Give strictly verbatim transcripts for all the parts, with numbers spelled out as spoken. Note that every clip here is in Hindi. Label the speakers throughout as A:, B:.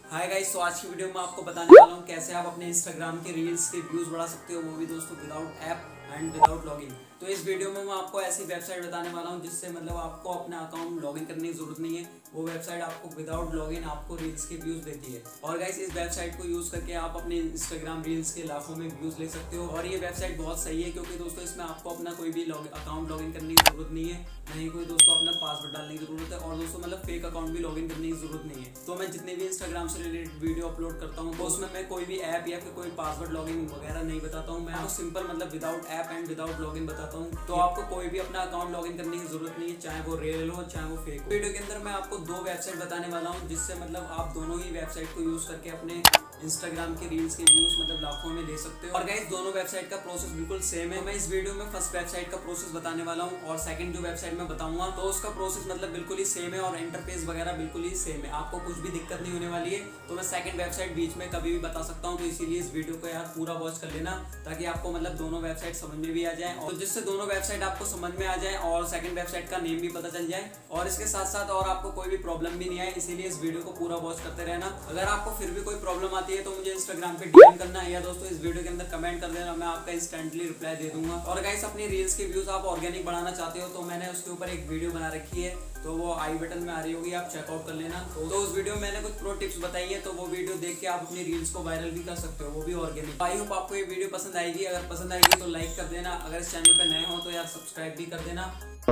A: हाय गाइस, तो आज की वीडियो में आपको बताने वाला हूँ कैसे आप अपने इंस्टाग्राम के रील्स के व्यूज बढ़ा सकते हो, वो भी दोस्तों without app and without login. तो इस वीडियो में मैं आपको ऐसी वेबसाइट बताने वाला हूँ जिससे मतलब आपको अपना अकाउंट लॉगिन करने की जरूरत नहीं है। वो वेबसाइट आपको विदाउट लॉगिन आपको रील्स के व्यूज देती है। और गाइस, इस वेबसाइट को यूज करके आप अपने इंस्टाग्राम रील्स के लाखों में व्यूज ले सकते हो। और ये वेबसाइट बहुत सही है क्योंकि दोस्तों इसमें आपको अपना कोई भी अकाउंट लॉगिन करने की जरूरत नहीं है, नहीं कोई दोस्तों अपना पासवर्ड डालने की जरूरत है, और दोस्तों मतलब फेक अकाउंट भी लॉगिन करने की जरूरत नहीं है। तो मैं जितने भी इंस्टाग्राम से रिलेटेड वीडियो अपलोड करता हूँ तो उसमें मैं कोई भी ऐप या फिर कोई पासवर्ड लॉगिन वगैरह नहीं बताता हूँ। मैं आपको सिंपल मतलब without app and without login बताता हूँ। तो आपको कोई भी अपना अकाउंट लॉगिन करने की जरूरत नहीं है, चाहे वो रियल हो चाहे वो फेक हो। वीडियो के अंदर मैं आपको दो वेबसाइट बताने वाला हूँ जिससे मतलब आप दोनों ही वेबसाइट को यूज करके अपने इंस्टाग्राम के रील्स के व्यूज मतलब लाखों में ले सकते हो। और गाइस, दोनों वेबसाइट का प्रोसेस बिल्कुल सेम है। मैं इस वीडियो में फर्स्ट वेबसाइट का प्रोसेस बताने वाला हूँ और सेकंड जो वेबसाइट में बताऊंगा तो उसका प्रोसेस मतलब बिल्कुल ही सेम है और इंटरफेस वगैरह बिल्कुल ही सेम है। आपको कुछ भी दिक्कत नहीं होने वाली है। तो मैं सेकंड वेबसाइट बीच में कभी भी बता सकता हूँ, तो इसीलिए इस वीडियो को यार पूरा वॉच कर लेना ताकि आपको मतलब दोनों वेबसाइट समझ में भी आ जाए, और जिससे दोनों वेबसाइट आपको समझ में आ जाए और सेकंड वेबसाइट का नेम भी पता चल जाए, और इसके साथ साथ और आपको कोई भी प्रॉब्लम भी नहीं आए। इसीलिए इस वीडियो को पूरा वॉच करते रहना। अगर आपको फिर भी कोई प्रॉब्लम आती है तो मुझे इंस्टाग्राम पे डीएम करना है या दोस्तों इस वीडियो के अंदर कमेंट कर देना, मैं आपका इंस्टेंटली रिप्लाई दे दूंगा। और गाइस, अपनी रील्स के व्यूज आप ऑर्गेनिक बढ़ाना चाहते हो तो मैंने उसके ऊपर एक वीडियो बना रखी है, तो वो आई बटन में आ रही होगी, आप चेकआउट कर लेना। तो, तो उस वीडियो में मैंने कुछ प्रो टिप्स बताई है, तो वो वीडियो देख के आप अपनी रील्स को वायरल भी कर सकते हो, वो भी ऑर्गेनिक। आई होप आपको ये वीडियो पसंद आएगी। अगर पसंद आएगी तो लाइक कर देना, अगर इस चैनल पे नए हो तो यार सब्सक्राइब भी कर देना।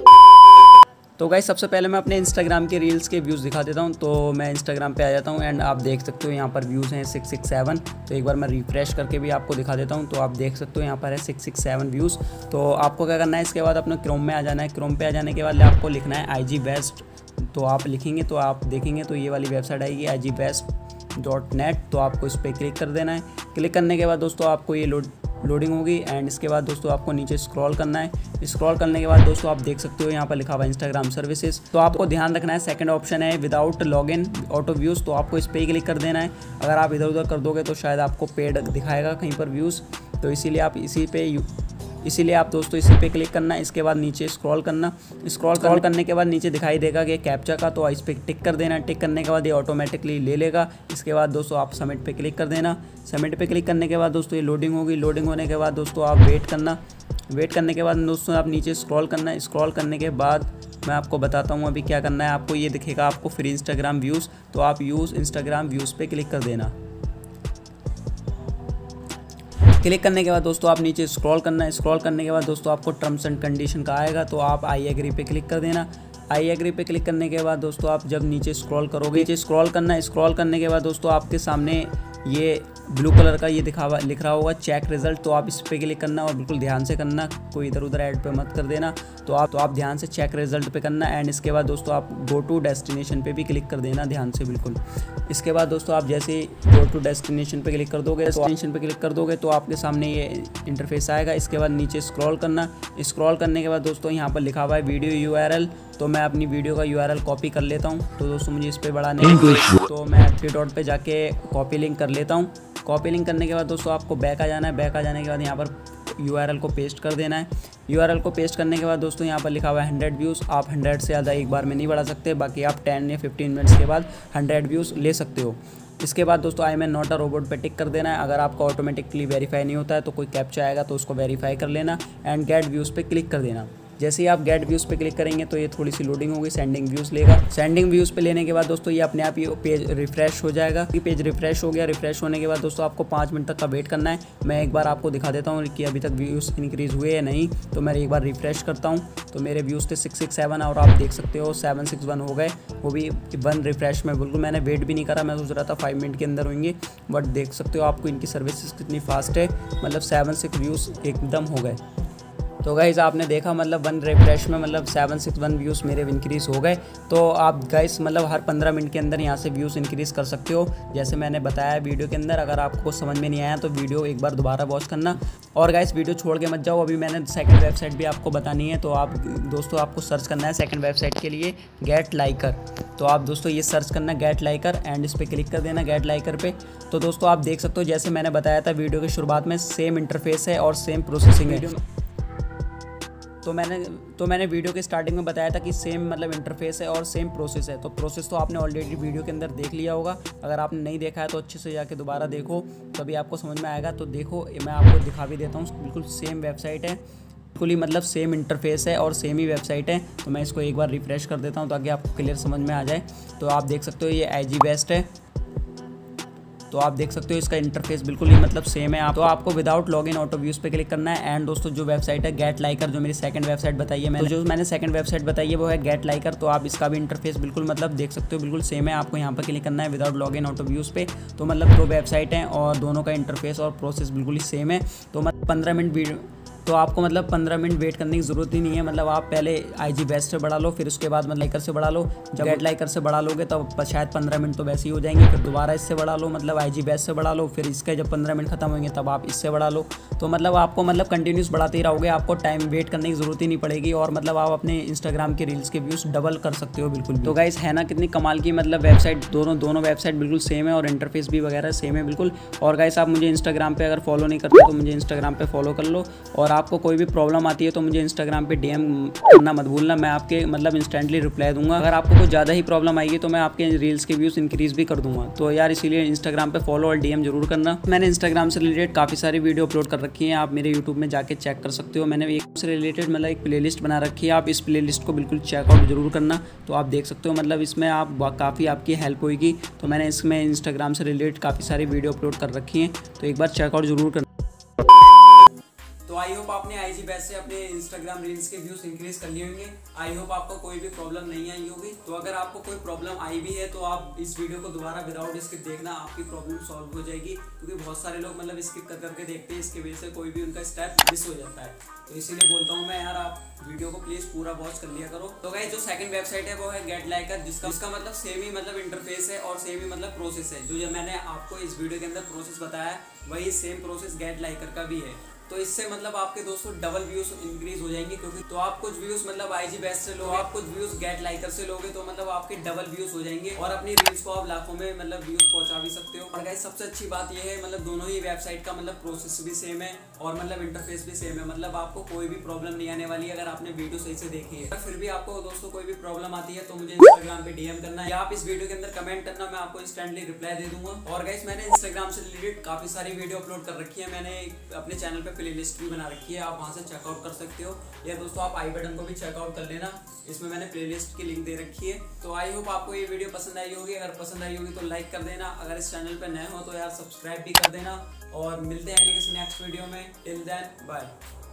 A: तो गाइस, सबसे पहले मैं अपने इंस्टाग्राम के रील्स के व्यूज़ दिखा देता हूँ। तो मैं इंस्टाग्राम पे आ जाता हूँ एंड आप देख सकते हो यहाँ पर व्यूज़ हैं सिक्स सिक्स सेवन। तो एक बार मैं रिफ्रेश करके भी आपको दिखा देता हूँ। तो आप देख सकते हो यहाँ पर है सिक्स सिक्स सेवन व्यूज़। तो आपको क्या करना है, इसके बाद अपने क्रोम में आ जाना है। क्रोम पे आ जाने के बाद आपको लिखना है आई जी बेस्ट। तो आप लिखेंगे तो आप देखेंगे तो ये वाली वेबसाइट आएगी I G best dot net. तो आपको इस पर क्लिक कर देना है। क्लिक करने के बाद दोस्तों आपको ये लोड लोडिंग होगी एंड इसके बाद दोस्तों आपको नीचे स्क्रॉल करना है। स्क्रॉल करने के बाद दोस्तों आप देख सकते हो यहाँ पर लिखा हुआ है इंस्टाग्राम सर्विसेज। तो आपको ध्यान रखना है, सेकंड ऑप्शन है विदाउट लॉगिन ऑटो व्यूज़। तो आपको इस पर ही क्लिक कर देना है। अगर आप इधर उधर कर दोगे तो शायद आपको पेड दिखाएगा कहीं पर व्यूज़, तो इसीलिए आप इसी पे इसीलिए आप दोस्तों इसी पे क्लिक करना है। इसके बाद नीचे स्क्रॉल करना। स्क्रॉल स्क्रॉल करने के बाद नीचे दिखाई देगा कि कैप्चा का, तो इस पर टिक कर देना। टिक करने के बाद ये ऑटोमेटिकली ले लेगा। इसके बाद दोस्तों आप सबमिट पे क्लिक कर देना। सबमिट पे क्लिक करने के बाद दोस्तों ये लोडिंग होगी। लोडिंग होने के बाद दोस्तों आप वेट करना। वेट करने के बाद दोस्तों आप नीचे स्क्रॉल करना। स्क्रॉल करने के बाद मैं आपको बताता हूँ अभी क्या करना है। आपको ये दिखेगा आपको फ्री इंस्टाग्राम व्यूज़, तो आप यूज़ इंस्टाग्राम व्यूज़ पे क्लिक कर देना। क्लिक करने के बाद दोस्तों आप नीचे स्क्रॉल करना है। स्क्रॉल करने के बाद दोस्तों आपको टर्म्स एंड कंडीशन का आएगा, तो आप आई एग्री पे क्लिक कर देना। आई एग्री पे क्लिक करने के बाद दोस्तों आप जब नीचे स्क्रॉल करोगे, नीचे स्क्रॉल करना है। स्क्रॉल करने के बाद दोस्तों आपके सामने ये ब्लू कलर का ये दिखा हुआ लिख रहा होगा चेक रिजल्ट। तो आप इस पर क्लिक करना और बिल्कुल ध्यान से करना, कोई इधर उधर ऐड पे मत कर देना। तो आप तो आप ध्यान से चेक रिजल्ट पे करना एंड इसके बाद दोस्तों आप गो टू डेस्टिनेशन पे भी क्लिक कर देना ध्यान से बिल्कुल। इसके बाद दोस्तों आप जैसे गो टू डेस्टिनेशन पे क्लिक कर दोगे डेस्टिनेशन पे क्लिक कर दोगे तो आपके सामने ये इंटरफेस आएगा। इसके बाद नीचे स्क्रॉल करना। स्क्रॉल करने के बाद दोस्तों यहाँ पर लिखा हुआ है वीडियो यू आर एल। तो मैं अपनी वीडियो का यू आर एल कॉपी कर लेता हूँ। तो दोस्तों मुझे इस पर बढ़ाने हैं, तो मैं थ्री डॉट पे जाके कॉपी लिंक कर लेता हूँ। कॉपी लिंक करने के बाद दोस्तों आपको बैक आ जाना है। बैक आ जाने के बाद यहाँ पर यू आर एल को पेस्ट कर देना है। यू आर एल को पेस्ट करने के बाद दोस्तों यहाँ पर लिखा हुआ है हंड्रेड व्यूज़। आप हंड्रेड से ज़्यादा एक बार में नहीं बढ़ा सकते, बाकी आप टेन या फिफ्टीन मिनट्स के बाद हंड्रेड व्यूज़ ले सकते हो। इसके बाद दोस्तों I am not a robot पे टिक कर देना है। अगर आपका ऑटोमेटिकली वेरीफाई नहीं होता है तो कोई कैप्चा आएगा तो उसको वेरीफाई कर लेना एंड गेट व्यूज़ पे क्लिक कर देना। जैसे ही आप गेट व्यूज़ पे क्लिक करेंगे तो ये थोड़ी सी लोडिंग होगी, सेंडिंग व्यूज़ लेगा। सेंडिंग व्यूज़ पे लेने के बाद दोस्तों ये अपने आप ये पेज रिफ्रेश हो जाएगा। ये पेज रिफ्रेश हो गया। रिफ्रेश होने के बाद दोस्तों आपको पाँच मिनट तक का वेट करना है। मैं एक बार आपको दिखा देता हूँ कि अभी तक व्यूज़ इंक्रीज़ हुए या नहीं। तो मैं एक बार रिफ्रेश करता हूँ तो मेरे व्यूज़ थे सिक्स सिक्स सेवन और आप देख सकते हो सेवन सिक्स वन हो गए, वो भी वन रिफ्रेश में। बिल्कुल मैंने वेट भी नहीं करा, मैं सोच रहा था फाइव मिनट के अंदर होंगे, बट देख सकते हो आपको इनकी सर्विसेज कितनी फास्ट है। मतलब सेवन सिक्स व्यूज़ एकदम हो गए। तो गाइज़ आपने देखा मतलब वन रिफ्रेश में मतलब सेवन सिक्स वन व्यूज़ मेरे इंक्रीज़ हो गए। तो आप गाइस मतलब हर पंद्रह मिनट के अंदर यहाँ से व्यूज़ इंक्रीज़ कर सकते हो, जैसे मैंने बताया वीडियो के अंदर। अगर आपको समझ में नहीं आया तो वीडियो एक बार दोबारा वॉच करना। और गाइस वीडियो छोड़ के मत जाओ, अभी मैंने सेकंड वेबसाइट भी आपको बतानी है। तो आप दोस्तों आपको सर्च करना है सेकंड वेबसाइट के लिए गेट लाइकर। तो आप दोस्तों ये सर्च करना गेट लाइकर एंड इस पर क्लिक कर देना गेट लाइकर पे। तो दोस्तों आप देख सकते हो जैसे मैंने बताया था वीडियो की शुरुआत में, सेम इंटरफेस है और सेम प्रोसेसिंग है। तो मैंने तो मैंने वीडियो के स्टार्टिंग में बताया था कि सेम मतलब इंटरफेस है और सेम प्रोसेस है। तो प्रोसेस तो आपने ऑलरेडी वीडियो के अंदर देख लिया होगा। अगर आपने नहीं देखा है तो अच्छे से जाके दोबारा देखो, तभी आपको समझ में आएगा। तो देखो मैं आपको दिखा भी देता हूँ, बिल्कुल सेम वेबसाइट है, बिल्कुल ही मतलब सेम इंटरफेस है और सेम ही वेबसाइट है। तो मैं इसको एक बार रिफ्रेश कर देता हूँ ताकि आपको क्लियर समझ में आ जाए। तो आप देख सकते हो ये आई जी बेस्ट है। तो आप देख सकते हो इसका इंटरफेस बिल्कुल ही मतलब सेम है। आप तो आपको विदाउट लॉगिन ऑटो व्यूज पे क्लिक करना है। एंड दोस्तों जो वेबसाइट है गेट लाइकर, जो मेरी सेकंड वेबसाइट बताई है मैंने, तो जो मैंने सेकंड वेबसाइट बताई है वो है गेट लाइकर। तो आप इसका भी इंटरफेस बिल्कुल मतलब देख सकते हो बिल्कुल सेम है। आपको यहाँ पर क्लिक करना है विदाउट लॉगिन ऑटो व्यूज पे। तो मतलब दो वेबसाइट हैं और दोनों का इंटरफेस और प्रोसेस बिल्कुल ही सेम है। तो मतलब पंद्रह मिनट वीडियो तो आपको मतलब पंद्रह मिनट वेट करने की ज़रूरत ही नहीं है। मतलब आप पहले आई जी बेस्ट से बढ़ा लो, फिर उसके बाद मतलब लाइकर से बढ़ा लो। जब गेट लाइकर से बढ़ा लोगे तब शायद पंद्रह मिनट तो वैसे ही हो जाएंगे। फिर दोबारा इससे बढ़ा लो, मतलब आई जी बेस्ट से बढ़ा लो। फिर इसके जब पंद्रह मिनट खत्म होंगे तब आप इससे बढ़ा लो। तो मतलब आपको मतलब कंटिन्यूस बढ़ाते ही रहोगे, आपको टाइम वेट करने की ज़रूरत ही नहीं पड़ेगी। और मतलब आप अपने इंस्टाग्राम के रील्स के व्यूज़ डबल कर सकते हो बिल्कुल। तो गाइस है ना कितनी कमाल की मतलब वेबसाइट, दोनों दोनों वेबसाइट बिल्कुल सेम है और इंटरफेस भी वगैरह सेम है बिल्कुल। और गाइस आप मुझे इंस्टाग्राम पे अगर फॉलो नहीं करते तो मुझे इंस्टाग्राम पे फॉलो कर लो। और आपको कोई भी प्रॉब्लम आती है तो मुझे इंस्टाग्राम पे डीएम करना मत भूलना, मैं आपके मतलब इंस्टेंटली रिप्लाई दूंगा। अगर आपको कुछ ज़्यादा ही प्रॉब्लम आएगी तो मैं आपके रील्स के व्यूज़ इंक्रीज भी कर दूंगा। तो यार इसीलिए इंस्टाग्राम पे फॉलो और डीएम जरूर करना। मैंने इंस्टाग्राम से रिलेटेड काफ़ी सारी वीडियो अपलोड कर रखी हैं, आप मेरे यूट्यूब में जाके चेक कर सकते हो। मैंने एक से रिलेटेड मतलब एक प्लेलिस्ट बना रखी है, आप इस प्लेलिस्ट को बिल्कुल चेकआउट जरूर करना। तो आप देख सकते हो मतलब इसमें आप काफ़ी आपकी हेल्प होगी। तो मैंने इसमें इंस्टाग्राम से रिलेटेड काफ़ी सारी वीडियो अपलोड कर रखी हैं, तो एक बार चेकआउट जरूर करना। तो आई होप आपने आई जी बेस्ट से अपने इंस्टाग्राम रील्स के व्यूज इंक्रीज कर लिए होंगे। आई होप आपको कोई भी प्रॉब्लम नहीं आई होगी। तो अगर आपको कोई प्रॉब्लम आई भी है तो आप इस वीडियो को दोबारा विदाउट स्किप देखना, आपकी प्रॉब्लम सॉल्व हो जाएगी। क्योंकि बहुत सारे लोग मतलब स्किप कर करके देखते हैं, इसकी वजह से कोई भी उनका स्टेप मिस हो जाता है। तो इसीलिए बोलता हूँ मैं यार आप वीडियो को प्लीज पूरा वॉच कर लिया करो। तो गाइस जो सेकंड वेबसाइट है वो है गेट लाइकर, जिसका जिसका मतलब सेम ही मतलब इंटरफेस है और सेम ही मतलब प्रोसेस है। जो मैंने आपको इस वीडियो के अंदर प्रोसेस बताया वही सेम प्रोसेस गेट लाइकर का भी है। तो इससे मतलब आपके दोस्तों डबल व्यूज इंक्रीज हो जाएंगे। क्योंकि तो आप कुछ व्यूज मतलब आई जी बेस्ट से लो, आप कुछ व्यूज गेट लाइकर से लोगे तो मतलब आपके डबल व्यूज हो जाएंगे और अपनी रील्स को आप लाखों में मतलब व्यूज पहुंचा भी सकते हो। और गाइस सबसे अच्छी बात यह है मतलब दोनों ही वेबसाइट का मतलब प्रोसेस भी सेम है और मतलब इंटरफेस भी सेम है। मतलब आपको कोई भी प्रॉब्लम नहीं आने वाली है अगर आपने वीडियो सही से देखी है। फिर भी आपको दोस्तों कोई भी प्रॉब्लम आती है तो मुझे इंस्टाग्राम पे डीएम करना है या आप इस वीडियो के अंदर कमेंट करना, मैं आपको इंस्टेंटली रिप्लाई दे दूंगा। और गाइस मैंने इंस्टाग्राम से रिलेटेड काफी सारी वीडियो अपलोड कर रखी है, मैंने अपने चैनल पे प्लेलिस्ट भी बना रखी है, आप वहां से चेकआउट कर सकते हो। या दोस्तों आप आई बटन को भी चेकआउट कर लेना, इसमें मैंने प्लेलिस्ट की लिंक दे रखी है। तो आई होप आपको ये वीडियो पसंद आई होगी। अगर पसंद आई होगी तो लाइक कर देना, अगर इस चैनल पे नए हो तो यार सब्सक्राइब भी कर देना। और मिलते हैं अगले किसी नेक्स्ट वीडियो में। Till then bye.